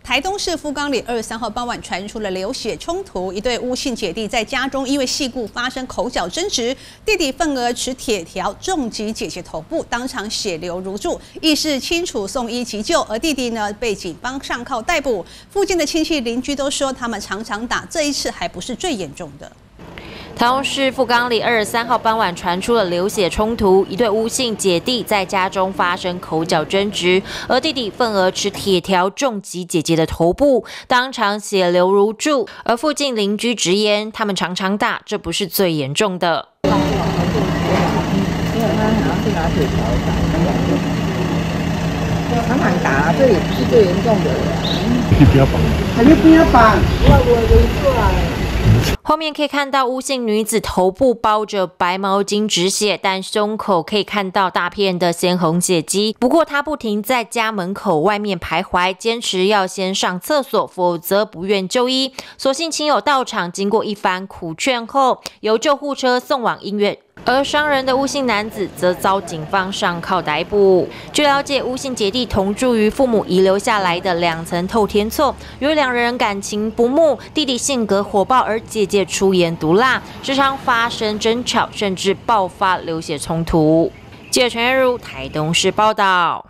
台东市富冈里23号傍晚传出了流血冲突，一对巫姓姐弟在家中因为细故发生口角争执，弟弟愤而持铁条重击姐姐头部，当场血流如注，意识清楚送医急救，而弟弟呢被警方上铐逮捕。附近的亲戚邻居都说，他们常常打，这一次还不是最严重的。 台东市富冈里23号傍晚传出了流血冲突，一对巫姓姐弟在家中发生口角争执，而弟弟愤而持铁条重击姐姐的头部，当场血流如注。而附近邻居直言，他们常常打，这不是最严重的。因为他好像是拿铁条打，常常打，这也不是最严重的。 你不要绑， 还是不要绑， 后面可以看到巫姓女子头部包着白毛巾止血，但胸口可以看到大片的鲜红血迹。不过她不停在家门口外面徘徊，坚持要先上厕所，否则不愿就医。所幸亲友到场，经过一番苦劝后，由救护车送往医院。 而伤人的巫姓男子则遭警方上铐逮捕。据了解，巫姓姐弟同住于父母遗留下来的2层透天厝，由于2人感情不睦，弟弟性格火爆，而姐姐出言毒辣，时常发生争吵，甚至爆发流血冲突。记者陈月如台东市报道。